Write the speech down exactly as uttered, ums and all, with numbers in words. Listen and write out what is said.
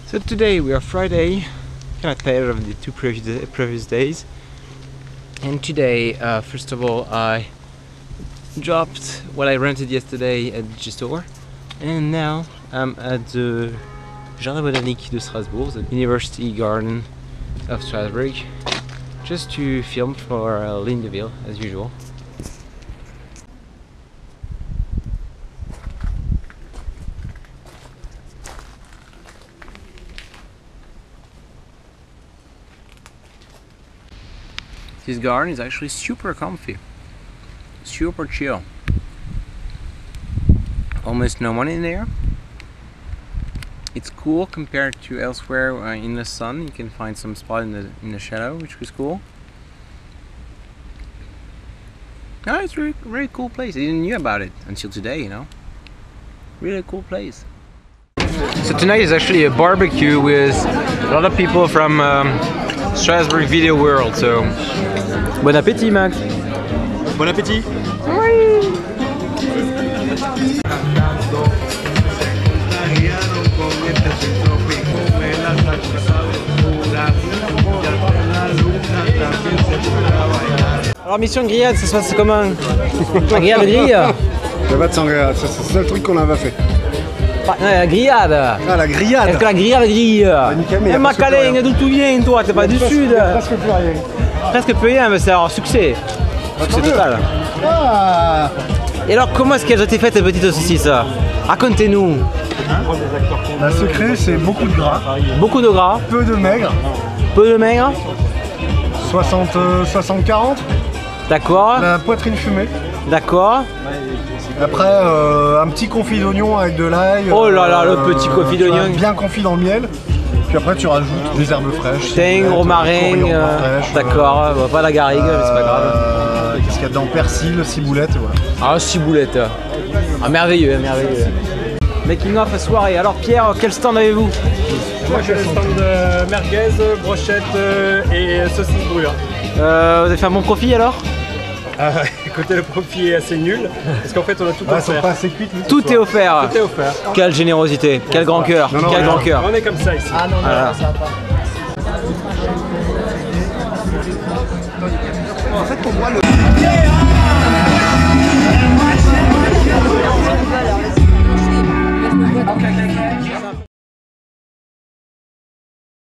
So today we are Friday, kind of tired of the two previous, previous days. And today, uh, first of all, I dropped what I rented yesterday at the G-Store. And now I'm at the Jardin Botanique de Strasbourg, the University Garden of Strasbourg, just to film for uh, Ligne de Ville, as usual. This garden is actually super comfy, super chill. Almost no one in there. It's cool compared to elsewhere uh, in the sun. You can find some spot in the in the shadow, which was cool. No, it's a really, really cool place. I didn't knew about it until today, you know. Really cool place. So tonight is actually a barbecue with a lot of people from um, Strasbourg video world. So, bon appétit, Max. Bon appétit. Oui. Alors mission grillade, ça se passe comment? La grillade grille. Le bat sans grillade, c'est le seul truc qu'on avait fait. Non, la grillade. Ah, la grillade. Est-ce que la grillade grille? Bah, nickel, mais Eh, Macaleng, d'où tu viens toi? T'es pas du presque, sud. Presque plus rien. Presque plus rien, mais c'est alors succès. Succès total. Ah. Et alors, comment est-ce qu'elles ont été faites ces petites saucisses? Racontez-nous. Le secret, c'est beaucoup de gras, Beaucoup de gras, peu de maigre, peu de maigre. soixante quarante, D'accord, la poitrine fumée. d'accord. Après, euh, un petit confit d'oignon avec de l'ail. Oh là là, euh, le petit confit tu vois, d'oignon. bien confit dans le miel. Puis après, tu rajoutes des herbes fraîches. Thym, ciboulette, romarin, coriandre euh, fraîche, d'accord, euh, pas la garrigue, mais c'est pas grave. euh, Qu'est-ce qu'il y a dedans? Persil, ciboulette, voilà. Ah, ciboulette. Ah, merveilleux, merveilleux. Making of soirée. Alors Pierre, quel stand avez-vous? Moi j'ai le stand de merguez, brochette euh, et saucisse brûlure. euh, Vous avez fait un bon profit alors? Ah, écoutez, le profit est assez nul parce qu'en fait on a tout Ah, elles sont offert. pas assez cuites. les Tout ce est soir. offert. Tout est offert. Quelle générosité, quel grand cœur, Non, non, quel non. grand cœur. On est comme ça ici. Ah non, non, Voilà. ça va pas. En fait, pour moi, le... Okay, okay, okay.